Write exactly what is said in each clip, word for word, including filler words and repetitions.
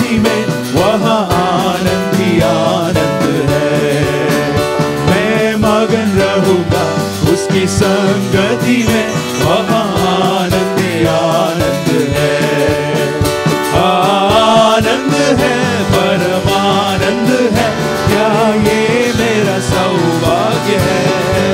संगति में वहाँ आनंद ही आनंद है। मैं मगन रहूंगा उसकी संगति में, वहाँ आनंद ही आनंद है। आनंद है, परमानंद है, क्या ये मेरा सौभाग्य है।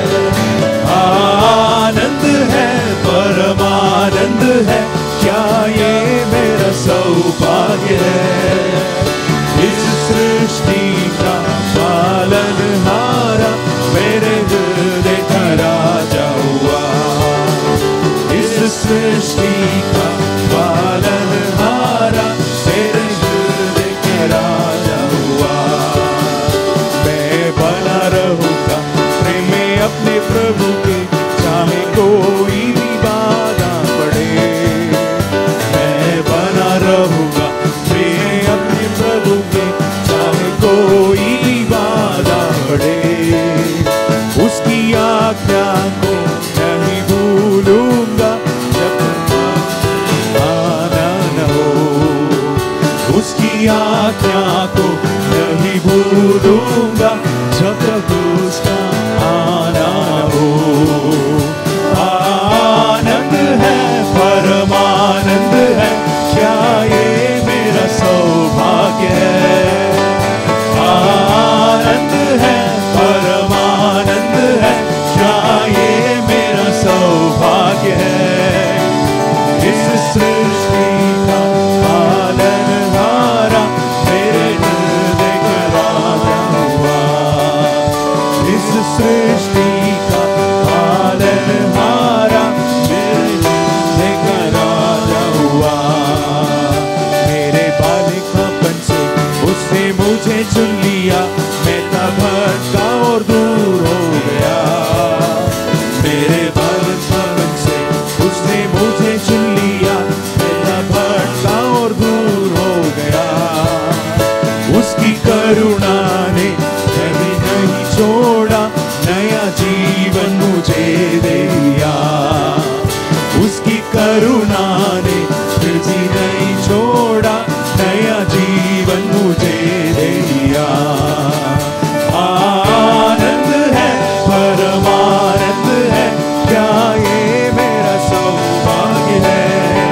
आनंद है, परमानंद है, क्या ये मेरा सौभाग्य है। इस सृष्टि का पालनहारा मेरे हृदय का राजा हुआ। इस सृष्टि का पालनहारा मेरे हृदय का राजा हुआ। मैं बना रहूंगा प्रेम में अपने प्रभु के, चाहे कोई भी बाधा पड़े। मैं बना रहूंगा प्रेम में अपने प्रभु के, चाहे कोई भी बाधा पड़े। उसकी आज्ञा को नहीं भूलूंगा जब तक आना न हो। उसकी आज्ञा को नहीं भूलूंगा जब तक उसका आना हो। आनंद है, परमानंद है, क्या ये मेरा सौभाग्य है। आनंद है, परमानंद है, क्या ये मेरा सौभाग्य है। इस सृष्टि का पालनहारा मेरे हृदय का राजा हुआ। इस सृष्टि का पालनहारा मेरे हृदय का राजा हुआ। मेरे बालिकापन से उसने मुझे चुन लिया, मैं था भटका और दूर हो गया। मेरे बालिकापन से उसने मुझे चुन लिया, मैं था भटका और दूर हो गया। उसकी करुणा ने कभी नहीं छोड़ा, नया जीवन मुझे दे दिया। उसकी करुणा ने फिर भी नहीं छोड़ा, नया जीवन मुझे दे दिया। आनंद है, परमानंद है, क्या ये मेरा सौभाग्य है।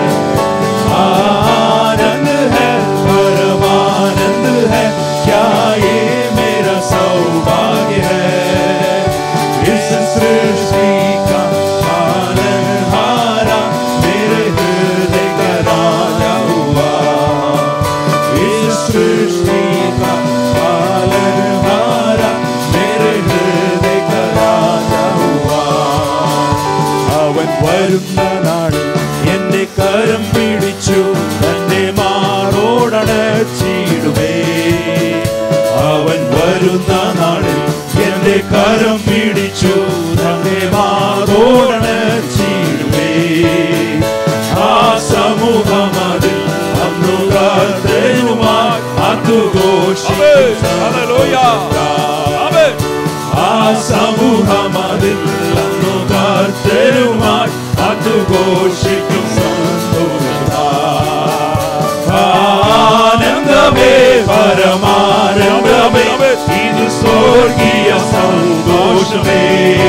आनंद है, परमानंद है, क्या ये मेरा सौभाग्य है। इस सृष्टि का पालनहारा मेरे हृदय का राजा हुआ। इस सृष्टि का पालनहारा मेरे हृदय का राजा हुआ। അവൻ വരുന്ന നാളിൽ എന്റെ കരം പിടിച്ചു തന്റെ മാറോടണച്ചിടുമേ. അവൻ വരുന്ന നാളിൽ എന്റെ കരം പിടിച്ചു തന്റെ മാറോടണച്ചിടുമേ. ആ സമൂഹം അതിൽ അന്നു കർത്തനുമായി അതുഘോഷിക്കും. ആ സമൂഹം അതിൽ അന്നു കർത്തനുമായി അതുഘോഷിക്കും ആനന്ദമേ, പരമാനന്ദമേ, ഇത് സ്വർഗീയ സന്തോഷമേ.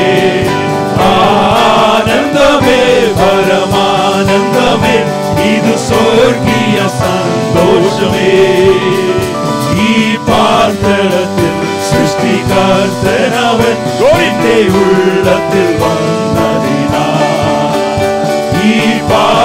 ആനന്ദമേ, പരമാനന്ദമേ, ഇത് സ്വർഗീയ സന്തോഷമേ. ഈ പാർത്തളത്തിൽ സൃഷ്ടികർത്തനവൻ എന്റെ ഉള്ളത്തിൽ വന്നതിനാ. ഈ പാ